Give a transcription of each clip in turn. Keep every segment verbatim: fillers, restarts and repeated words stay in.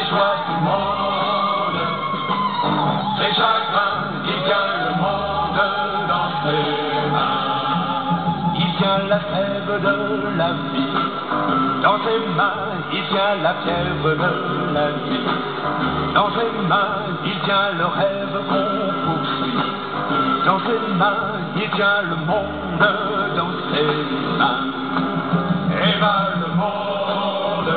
joies du monde, ses chagrins, il tient le monde dans ses mains. Il tient la trêve de la vie, dans ses mains, il tient la fièvre de la nuit. Dans ses mains, il tient le rêve qu'on poursuit. Dans ses mains, il tient le monde dans ses mains. Et va le monde,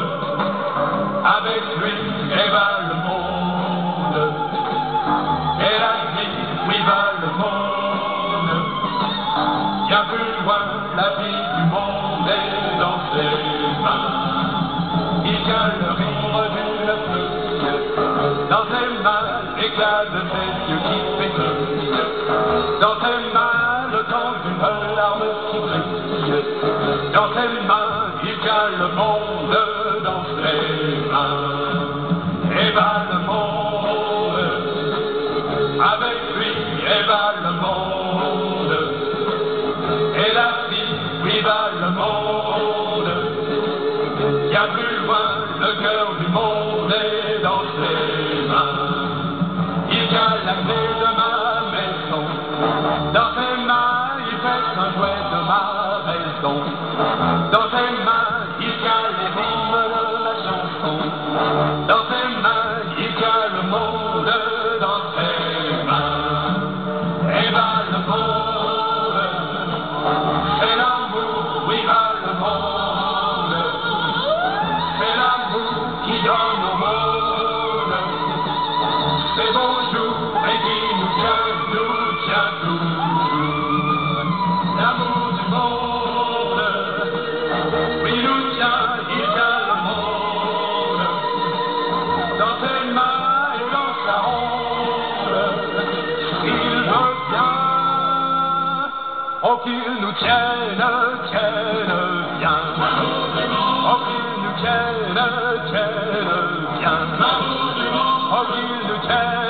avec lui, et va le monde. Et la vie, oui, va le monde. Bien plus loin, la vie du monde est dans ses mains. Il tient le rythme d'une fille, dans ses mains, l'éclat de ses yeux qui pétillent. Dans ses mains, le temps d'une larme qui brille. Dans ses mains, il tient le monde dans ses mains. Et va le monde, avec lui, et va le monde. Et la vie, oui, va le monde. Bien plus loin, le cœur du monde est dans ses mains. Il tient la clé de ma maison. Dans ses mains, il fait un jouet de ma raison. Dans ses mains, il tient les rythmes de ma chanson. Dans ses mains, il tient le monde dans ses mains. Et va le monde, c'est l'amour, oui, va le monde. C'est l'amour qui donne au monde ses beaux jours et qui nous tient, nous tient toujours. L'amour du monde, oui, nous tient, il tient le monde dans ses mains et dans sa ronde. Il veut bien, oh, qu'il nous tienne, tienne bien. Oh, qu'il nous tienne, tienne bien. Oh, qu'il nous tienne.